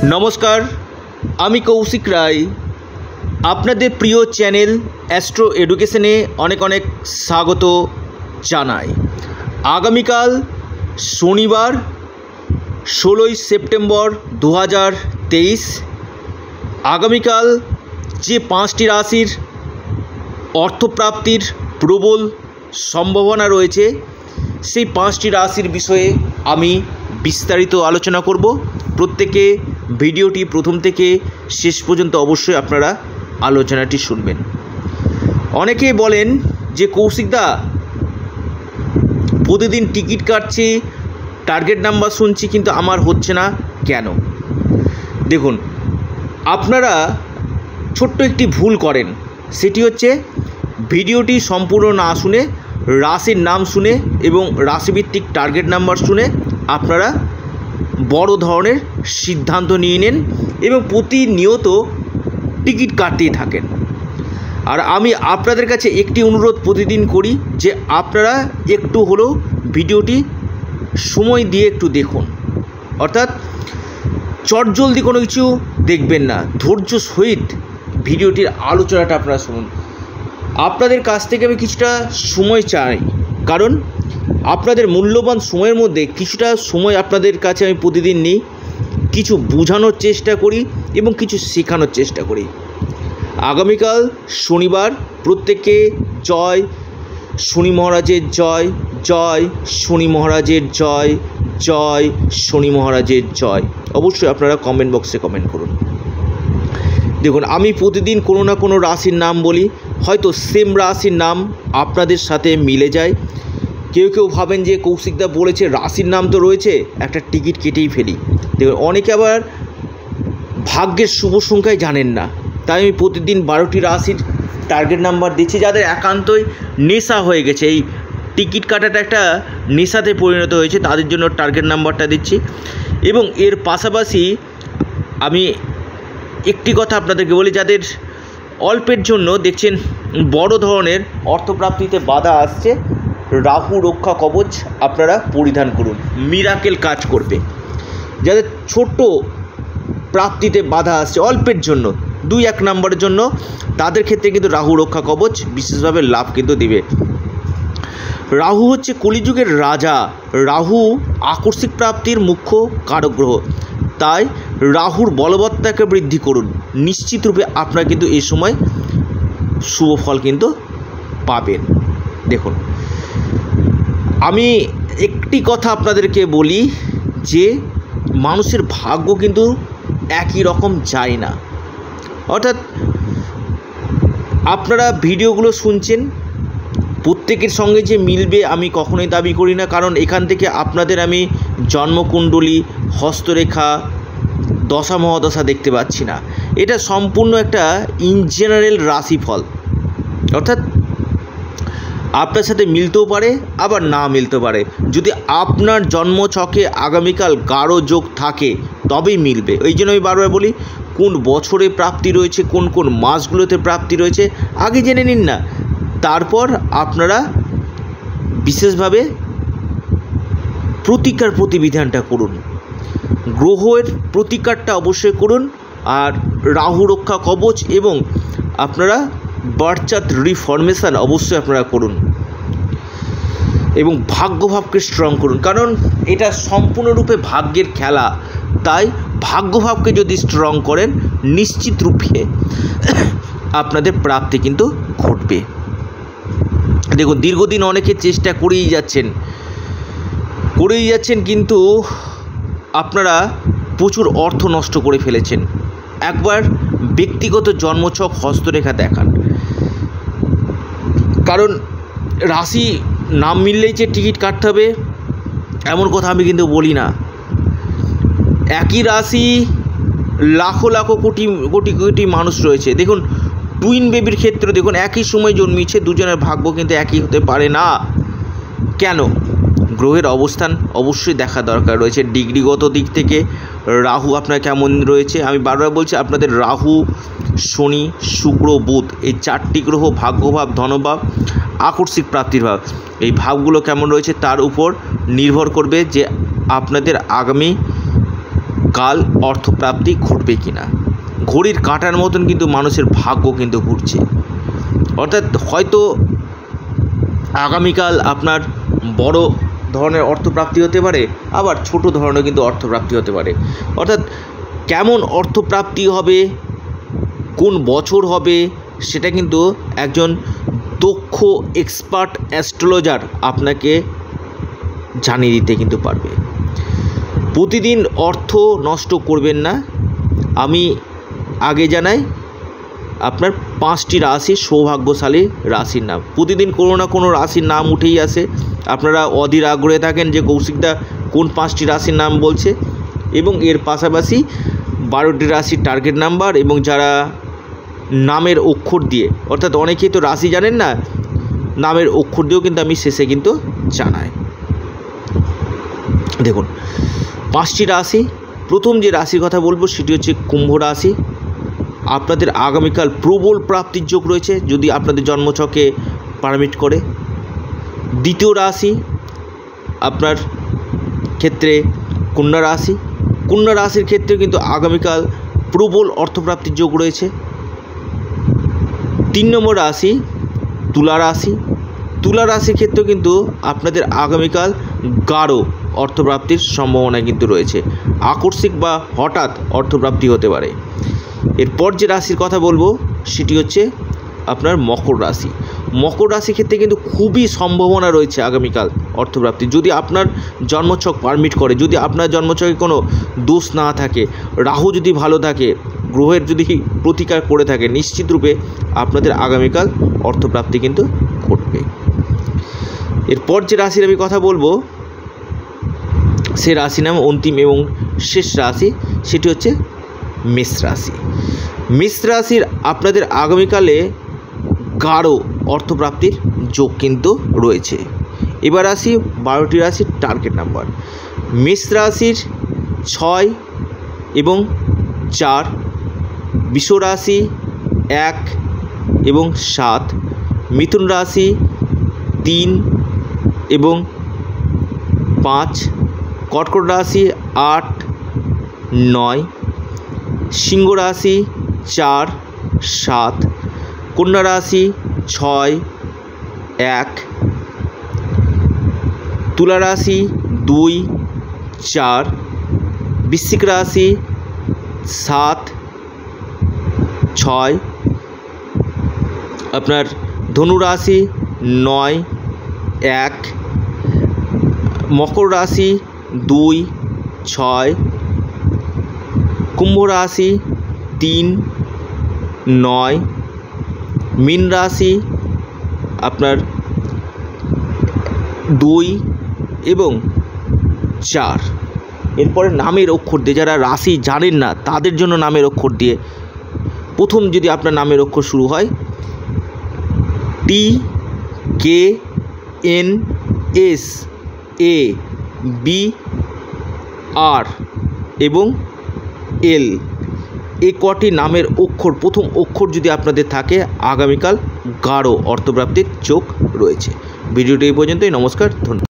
নমস্কার, আমি কৌশিক রায় আপনাদের প্রিয় চ্যানেল অ্যাস্ট্রো এডুকেশনে অনেক অনেক স্বাগত জানাই। আগামীকাল শনিবার 16ই সেপ্টেম্বর 2023 আগামীকাল যে 5টি রাশির অর্থপ্রাপ্তির প্রবল সম্ভাবনা রয়েছে সেই 5টি রাশির বিষয়ে আমি বিস্তারিত আলোচনা করব। প্রত্যেকে ভিডিওটি প্রথম থেকে শেষ পর্যন্ত অবশ্যই আপনারা আলোচনাটি শুনবেন। অনেকে বলেন যে কৌশিকদা প্রতিদিন টিকিট কাটছি, টার্গেট নাম্বার শুনছি, কিন্তু আমার হচ্ছে না কেন? দেখুন, আপনারা ছোট্ট একটি ভুল করেন, সেটি হচ্ছে ভিডিওটি সম্পূর্ণ না শুনে রাশির নাম শুনে এবং রাশিভিত্তিক টার্গেট নাম্বার শুনে আপনারা বড় ধরনের সিদ্ধান্ত নিয়ে নেন এবং প্রতিনিয়ত টিকিট কাটতেই থাকেন। আর আমি আপনাদের কাছে একটি অনুরোধ প্রতিদিন করি যে আপনারা একটু হলেও ভিডিওটি সময় দিয়ে একটু দেখুন, অর্থাৎ চটজলদি কোনো কিছু দেখবেন না, ধৈর্য সহিত ভিডিওটির আলোচনাটা আপনারা শুনুন। আপনাদের কাছ থেকে আমি কিছুটা সময় চাই, কারণ আপনাদের মূল্যবান সময়ের মধ্যে কিছুটা সময় আপনাদের কাছে আমি প্রতিদিন নিই, কিছু বোঝানোর চেষ্টা করি এবং কিছু শেখানোর চেষ্টা করি। আগামীকাল শনিবার, প্রত্যেককে জয় শনি মহারাজের জয়, জয় শনি মহারাজের জয়, জয় শনি মহারাজের জয়। অবশ্যই আপনারা কমেন্ট বক্সে কমেন্ট করুন। দেখুন, আমি প্রতিদিন কোনো না কোনো রাশির নাম বলি, হয়তো সেম রাশির নাম আপনাদের সাথে মিলে যায়। কেউ কেউ ভাবেন যে কৌশিকদা বলেছে রাশির নাম তো রয়েছে, একটা টিকিট কেটেই ফেলি। দেখুন, অনেকে আবার ভাগ্যের শুভ সংখ্যায় জানেন না, তাই আমি প্রতিদিন 12টি রাশির টার্গেট নাম্বার দিচ্ছি। যাদের একান্তই নেশা হয়ে গেছে, এই টিকিট কাটাটা একটা নেশাতে পরিণত হয়েছে, তাদের জন্য টার্গেট নাম্বারটা দিচ্ছি। এবং এর পাশাপাশি আমি একটি কথা আপনাদেরকে বলি, যাদের অল্পের জন্য দেখছেন বড় ধরনের অর্থপ্রাপ্তিতে বাধা আসছে, রাহু রক্ষা কবচ আপনারা পরিধান করুন, মিরাকেল কাজ করবে। যাদের ছোট্ট প্রাপ্তিতে বাধা আসছে অল্পের জন্য, 2-1 নম্বরের জন্য, তাদের ক্ষেত্রে কিন্তু রাহু রক্ষা কবচ বিশেষভাবে লাভ কিন্তু দেবে। রাহু হচ্ছে কলিযুগের রাজা, রাহু আকস্মিক প্রাপ্তির মুখ্য কারক গ্রহ, তাই রাহুর বলবত্তাকে বৃদ্ধি করুন। নিশ্চিত রূপে আপনারা কিন্তু এই সময় শুভ ফল কিন্তু পাবেন। দেখুন, আমি একটি কথা আপনাদেরকে বলি যে মানুষের ভাগ্য কিন্তু একই রকম যায় না। অর্থাৎ আপনারা ভিডিওগুলো শুনছেন, প্রত্যেকের সঙ্গে যে মিলবে আমি কখনোই দাবি করি না, কারণ এখান থেকে আপনাদের আমি জন্মকুণ্ডলী, হস্তরেখা, দশা মহাদশা দেখতে পাচ্ছি না। এটা সম্পূর্ণ একটা ইন জেনারেল রাশিফল, অর্থাৎ আপনার সাথে মিলতেও পারে আবার না মিলতেও পারে। যদি আপনার জন্মছকে আগামীকাল গাঢ় যোগ থাকে তবেই মিলবে। ওই জন্য আমি বারবার বলি, কোন বছরে প্রাপ্তি রয়েছে, কোন কোন মাসগুলোতে প্রাপ্তি রয়েছে আগে জেনে নিন না, তারপর আপনারা বিশেষভাবে প্রতিকার প্রতিবিধানটা করুন, গ্রহের প্রতিকারটা অবশ্যই করুন। আর রাহু রক্ষা কবচ এবং আপনারা বার্চাত রিফরমেশন অবশ্যই আপনারা করুন এবং ভাগ্যভাবকে স্ট্রং করুন, কারণ এটা সম্পূর্ণরূপে ভাগ্যের খেলা। তাই ভাগ্যভাবকে যদি স্ট্রং করেন, নিশ্চিত রূপে আপনাদের প্রাপ্তি কিন্তু ঘটবে। দেখুন, দীর্ঘদিন অনেকে চেষ্টা করেই যাচ্ছেন, কিন্তু আপনারা প্রচুর অর্থ নষ্ট করে ফেলেছেন। একবার ব্যক্তিগত জন্মছক হস্তরেখা দেখান, কারণ রাশি নাম মিললেই যে টিকিট কাটতে হবে এমন কথা আমি কিন্তু বলি না। একই রাশি লাখো লাখো কোটি কোটি কোটি মানুষ রয়েছে। দেখুন, টুইন বেবির ক্ষেত্রে দেখুন, একই সময় জন্মিয়েছে, দুজনের ভাগ্য কিন্তু একই হতে পারে না। কেন? গ্রহের অবস্থান অবশ্যই দেখা দরকার রয়েছে। ডিগ্রিগত দিক থেকে রাহু আপনার কেমন রয়েছে, আমি বারবার বলছি, আপনাদের রাহু, শনি, শুক্র, বুধ, এই 4টি গ্রহ ভাগ্যভাব, ধনভাব, আকস্মিক প্রাপ্তির ভাব, এই ভাবগুলো কেমন রয়েছে তার উপর নির্ভর করবে যে আপনাদের আগামী কাল অর্থপ্রাপ্তি ঘটবে কিনা। ঘড়ির কাঁটার মতন কিন্তু মানুষের ভাগ্য কিন্তু ঘুরছে, অর্থাৎ হয়তো আগামীকাল আপনার বড় ধরনের অর্থপ্রাপ্তি হতে পারে, আবার ছোট ধরনের কিন্তু অর্থপ্রাপ্তি হতে পারে। অর্থাৎ কেমন অর্থপ্রাপ্তি হবে, কোন বছর হবে, সেটা কিন্তু একজন দক্ষ এক্সপার্ট অ্যাস্ট্রোলজার আপনাকে জানিয়ে দিতে কিন্তু পারবে। প্রতিদিন অর্থ নষ্ট করবেন না। আমি আগে জানাই আপনার 5টি রাশি সৌভাগ্যশালী রাশির নাম। প্রতিদিন কোনো না কোনো রাশির নাম উঠেই আসে। আপনারা অধীর আগ্রহে থাকেন যে কৌশিকদা কোন 5টি রাশির নাম বলছে, এবং এর পাশাপাশি 12টি রাশির টার্গেট নাম্বার, এবং যারা নামের অক্ষর দিয়ে, অর্থাৎ অনেকেই তো রাশি জানেন না, নামের অক্ষর দিয়েও কিন্তু আমি শেষে কিন্তু জানাই। দেখুন 5টি রাশি, প্রথম যে রাশির কথা বলবো সেটি হচ্ছে কুম্ভ রাশি। আপনাদের আগামীকাল প্রবল প্রাপ্তির যোগ রয়েছে যদি আপনাদের জন্মছকে পারমিট করে। দ্বিতীয় রাশি আপনার ক্ষেত্রে কন্যা রাশি। কন্যা রাশির ক্ষেত্রে কিন্তু আগামীকাল প্রবল অর্থপ্রাপ্তির যোগ রয়েছে। 3 নম্বর রাশি তুলা রাশি। তুলা রাশির ক্ষেত্রেও কিন্তু আপনাদের আগামীকাল গাঢ় অর্থপ্রাপ্তির সম্ভাবনা কিন্তু রয়েছে। আকস্মিক বা হঠাৎ অর্থপ্রাপ্তি হতে পারে। এরপর যে রাশির কথা বলবো সেটি হচ্ছে আপনার মকর রাশি। মকর রাশির ক্ষেত্রে কিন্তু খুবই সম্ভাবনা রয়েছে আগামীকাল অর্থপ্রাপ্তি, যদি আপনার জন্মছক পারমিট করে, যদি আপনার জন্মছকে কোনো দোষ না থাকে, রাহু যদি ভালো থাকে, গ্রহের যদি প্রতিকার করে থাকে, নিশ্চিত রূপে আপনাদের আগামীকাল অর্থপ্রাপ্তি কিন্তু ঘটবে। এরপর যে রাশির আমি কথা বলবো সে রাশি নাম অন্তিম এবং শেষ রাশি, সেটি হচ্ছে মেষ রাশি। মেষ রাশির আপনাদের আগামীকালে গাঢ় অর্থপ্রাপ্তির যোগ কিন্তু রয়েছে। এবার আসি 12টি রাশির টার্গেট নাম্বার। মেষ রাশির 6 এবং 4, বৃষ রাশি 1 এবং 7, মিথুন রাশি 3 এবং 5, কর্কট রাশি 8, 9, সিংহ রাশি 4, 7, কন্যা রাশি 6, 1, তুলা রাশি 2, 4, বৃশ্চিক রাশি 7, 6, আপনার ধনু রাশি 9, 1, মকর রাশি 2, 6, কুম্ভ রাশি 3, 9, মীন রাশি আপনার 2 এবং 4। এরপরে নামের অক্ষর দিয়ে, যারা রাশি জানেন না তাদের জন্য নামের অক্ষর দিয়ে, প্রথম যদি আপনার নামের অক্ষর শুরু হয় TKNSABR এবং L, এই কটি নামের অক্ষর, প্রথম অক্ষর যদি আপনাদের থাকে, আগামীকাল গাঢ় অর্থপ্রাপ্তির যোগ রয়েছে। ভিডিওটি এই পর্যন্তই। নমস্কার, ধন্যবাদ।